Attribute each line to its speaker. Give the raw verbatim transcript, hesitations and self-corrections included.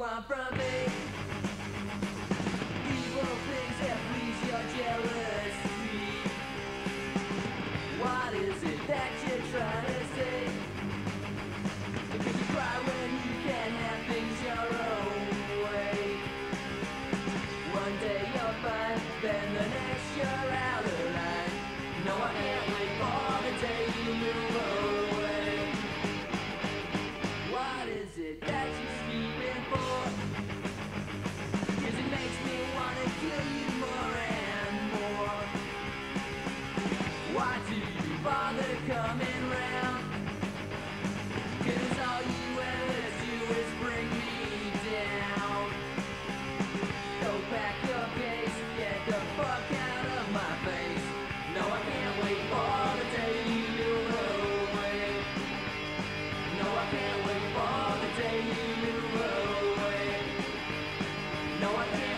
Speaker 1: want from me? Evil things that please your jealousy. What is it that you're trying to say? Because you cry when you can't have things your own way. One day you're fine, then the next you're out of line. No, I can't wait for the day you move away. What is it that you're scheming for? Cause it makes me wanna kill you more and more. Why do you bother coming round? Cause all you ever do is bring me down. Go pack your case, get the fuck out of my face. No, I can't wait for the day you move away. No, I can't wait for the day you move away. No, I can't